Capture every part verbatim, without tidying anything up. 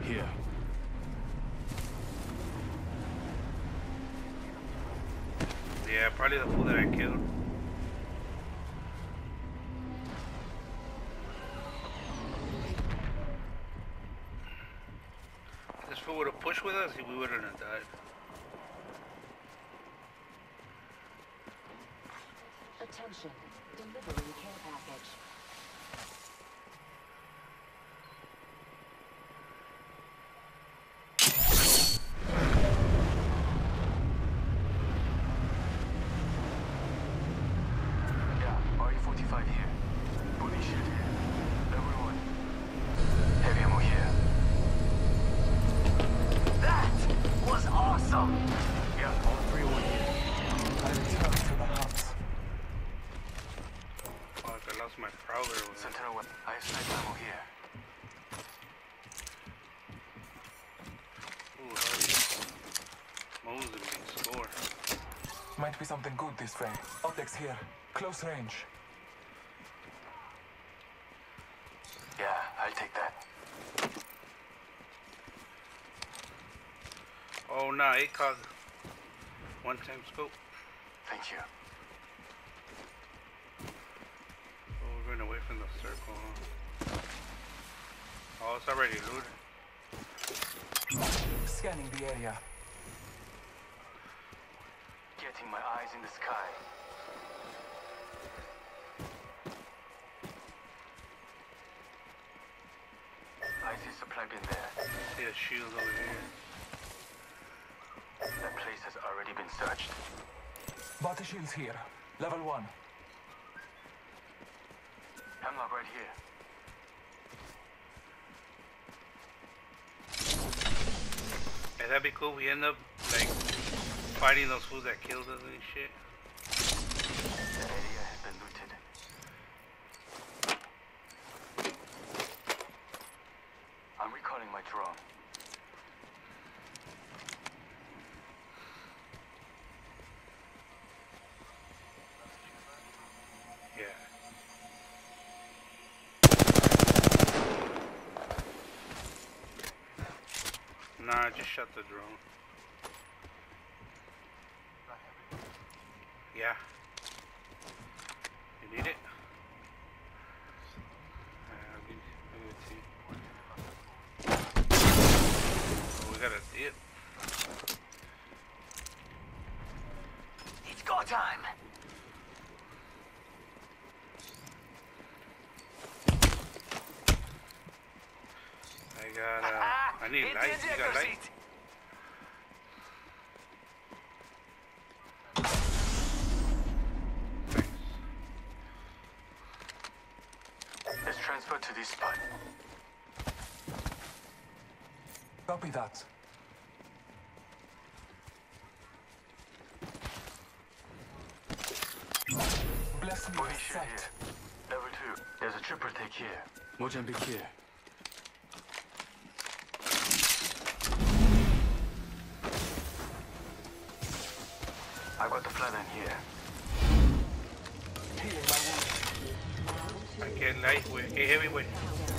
Here. Yeah, probably the fool that I killed. This fool would have pushed with us, we wouldn't have died. Attention, delivery care package. Might be something good this way. Optics here. Close range. Yeah, I'll take that. Oh, nah, it called one time scope. Thank you. Oh, we're going away from the circle, huh? Oh, it's already looted. Scanning the area. Getting my eyes in the sky. I see supply bin there. See a shield over here. That place has already been searched. Body shields here. Level one. Hemlock right here. Hey, that'd be cool. We end up, like, fighting those fools that killed us and shit. The area has been looted. I'm recalling my drone. Yeah. Nah, I just shut the drone. Yeah. You need it? Uh, let me, let me see. Oh, we got a dip. It's go time! I got, uh, I need light. You got light? Transfer to this spot. Copy that. Bless me. Body shield here. Level two. There's a triple take here. Mozambique here. I got the flatline here. Healing my wound. I get lightweight, get heavyweight.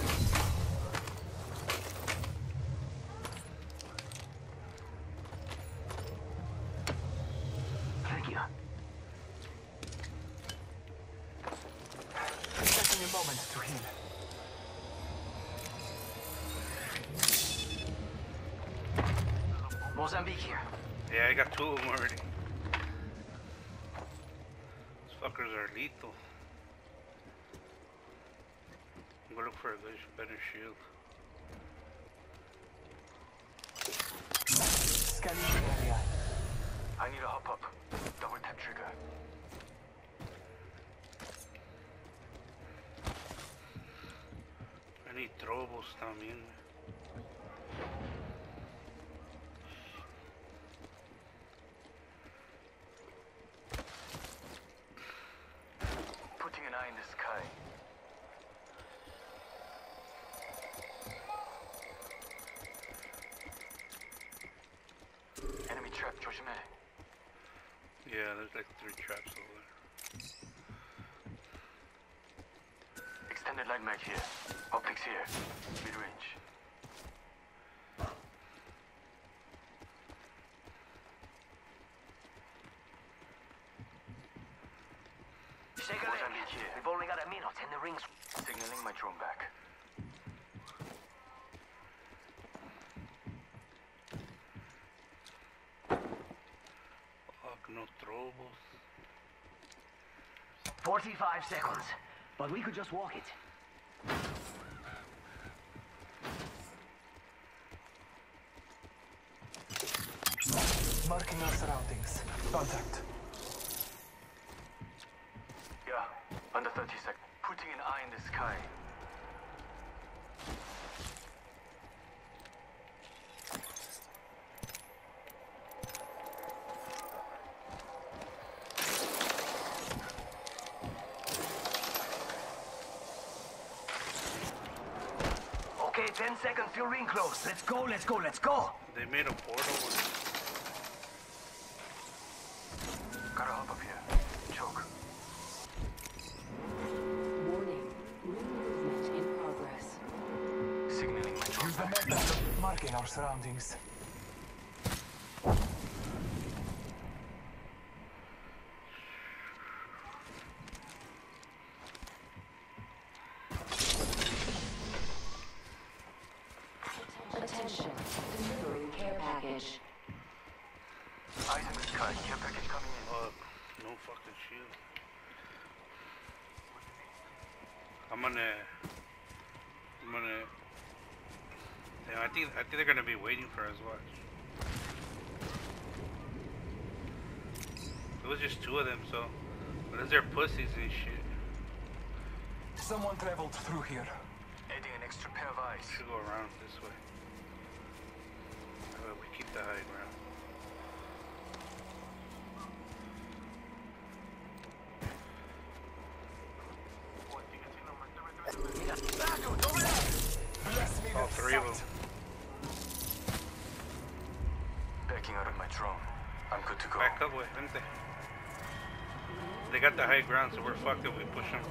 Thank you. Taking a moment to heal. Mozambique here. Yeah, I got two of them already. These fuckers are lethal. I'm gonna look for a better shield. Scanning the area. I need a hop up. Double tap trigger. I need throwables también. Putting an eye in the sky. Enemy trap, 조심해. Yeah, there's like three traps over there. Extended light mag here. Optics here. Mid range. take here. We've only got a minute and the ring's... Signaling my drone back. Fuck, no troubles. forty-five seconds. But we could just walk it. Marking our surroundings. Contact. Yeah, under thirty seconds. Putting an eye in the sky. Okay, ten seconds till ring close. Let's go, let's go, let's go. They made a portal with Gotta hop up here. Choke. Warning. Ring movement in progress. Signaling my drone Use the back. method. Marking our surroundings. Attention. Delivering care package. Eyes in the sky. Care package coming in. fuck. No fucking shield. I'm gonna I'm gonna yeah, I think I think they're gonna be waiting for us, watch. It was just two of them, so but is there pussies and shit? Someone traveled through here. Adding an extra pair of eyes. Should go around this way. That way we keep the high ground. Bless me All with three of sight. them. Backing out of my drone. I'm good to go. Back up, way, vente. They got the high ground, so we're fucked if we push them.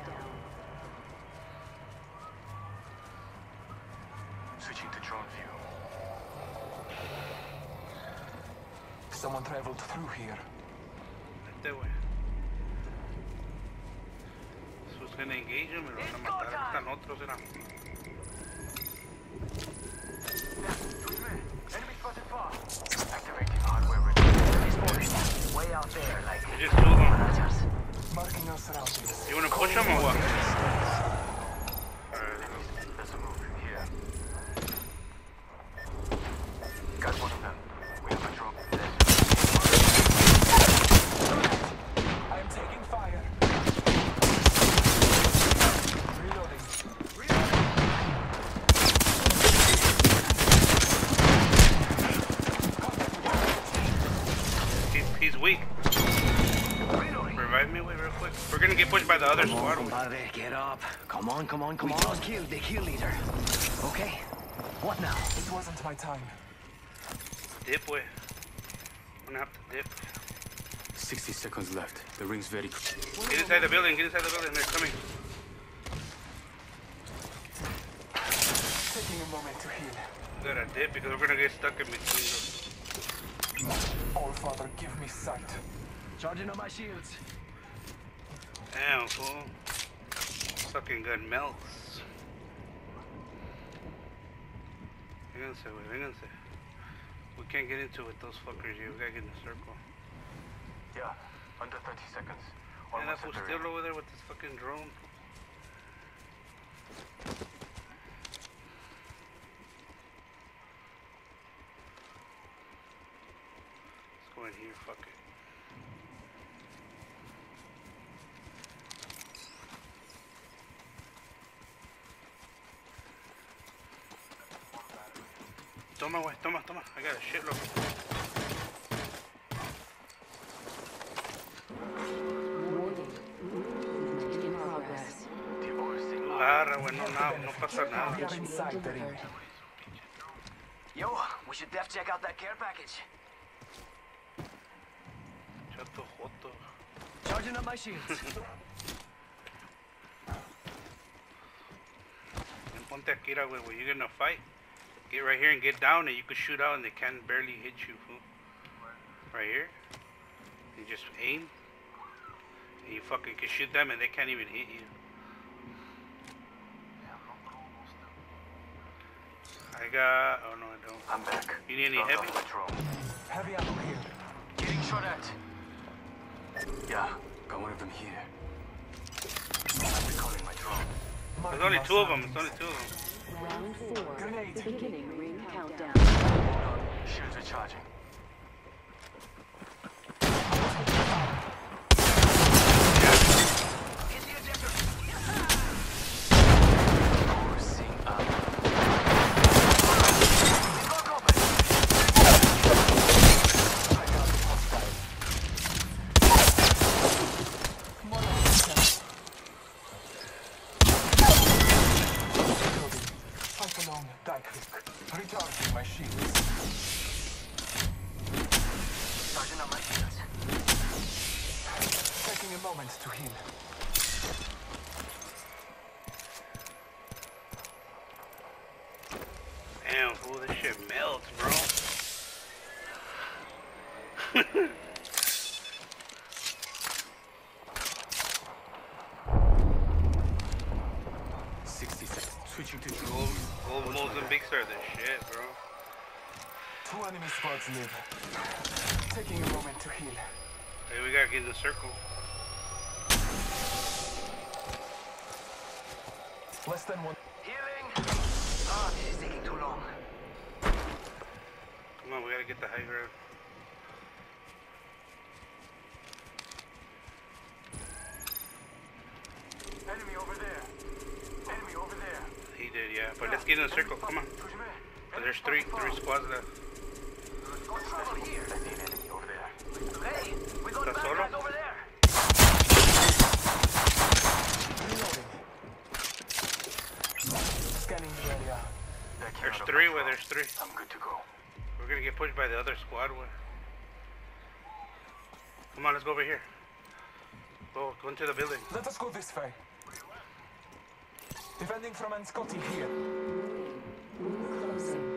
Switching to drone view. Someone traveled through here. Este way. Who's gonna engage them? Los van a matar. Están otros, eran. Enemy spotted far. Activating hardware ready. This way out there, like... There's just two of them. Rogers. Marking our surroundings. You wanna push them or what? Alright. There's a move here. Got one of them. We have a drone. I am taking fire. Reloading. He's, he's weak. Revive me, wait, real quick. We're gonna get pushed by the other Come on, squad. compadre, get up. Come on, come on, come on. We just killed the kill leader. Okay, what now? It wasn't my time. Dip, way. I'm gonna have to dip. sixty seconds left. The ring's very close. Get inside the building, get inside the building. They're coming. Taking a moment to heal. We gotta dip because we're gonna get stuck in between those. All Father, give me sight. Charging on my shields. Damn, fool. Fucking gun melts. Vénganse, wey, vénganse. We can't get into it with those fuckers here. We gotta get in the circle. Yeah, under thirty seconds. And that Almost fool's at the still ring. over there with this fucking drone. Let's go in here, fuck it. Toma, wey, toma, toma. I got a shitload. Warning. Movement in progress. The ore signal. Agarra, wey, no, no, no pasa We nada. are inside the ring. Delivered. Yo, we should def check out that care package. Chato joto. Charging up my shields. And ponte aquí, güey, when you're gonna fight, get right here and get down, and you can shoot out, and they can barely hit you, fool. Right here. You just aim, And you fucking can shoot them and they can't even hit you. I got. Oh no, I don't. I'm back. You need any Logged heavy? off my drone. Heavy ammo here. Getting shot at. Yeah, Got one of them here. I'm recalling my drone. There's only two of them. There's only two of them. Round four. Grenade. Beginning ring countdown. Hold on. Shields recharging. Coursing up. Lock open. I got the hostile. More than Reloading. Fight along, die quick. Recharging my shields. Charging up my shields. Taking a moment to heal. Damn, fool, this shit melts, bro. sixty seconds. Switching to drone. Gold, gold Mozambiques are the shit, bro. Two enemy squads live. Taking a moment to heal. Hey, we gotta get in the circle. Less than one. Healing. Ah, this is taking too long. Come on, we gotta get the high ground. Enemy over there. Enemy over there. He did, yeah. But let's get in the circle. Come on. There's three, three squads left. Go trouble here. I see an enemy over there. Hey, we got Está bad solo? guys over there. Reloading. Scanning the area. That came There's out of three my where drone. there's three. I'm good to go. We're gonna get pushed by the other squad. Where? Come on, let's go over here. Go, go into the building. Let us go this way. Defending from Anscotti here. Closing.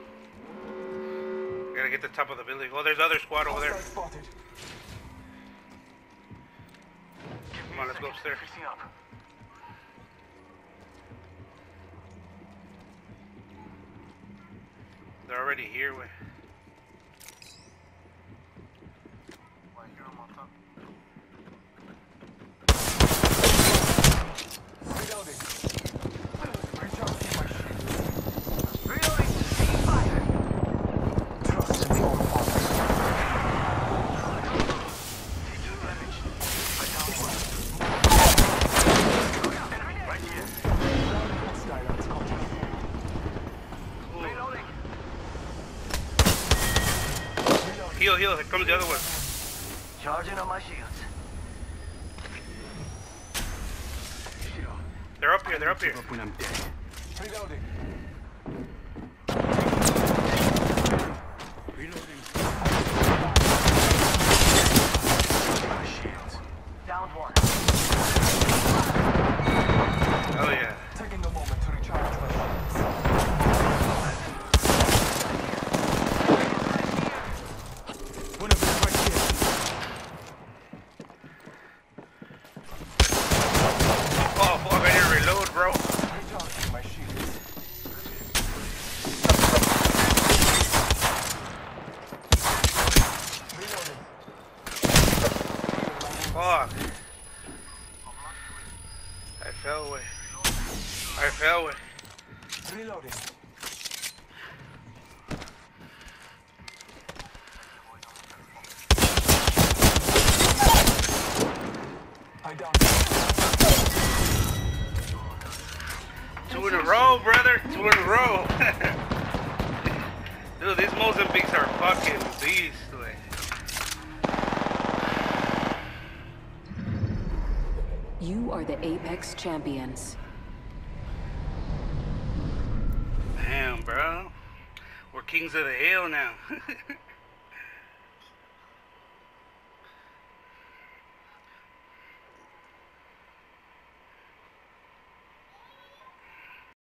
We gotta get to the top of the building. Oh, there's other squad over there. Hostile spotted. Give me Come on, a let's go second. upstairs. Fixing up. They're already here. We. Reloading. Recharging my shields. Reloading. Taking fire. Trust in the All-Father. Taking damage. I down one. Enemy right here. Hostile Anscotti. Reloading. Reloading. Heal, heal. Here comes the other one. Charging on my shields. They're up here. They're up here. Give up when I'm dead. Reloading. Reloading. My shields. Down one. Oh yeah. Taking a moment to recharge my shields. One of them right here. Oh fuck! I need to reload, bro. Recharging my shields. Reloading. Fuck. I fell away. I fell away. Reloading. I downed. Two in a row, brother. Two in a row. Dude, these Mozambiques are fucking beasts. Like. You are the Apex champions. Damn, bro. We're kings of the hill now.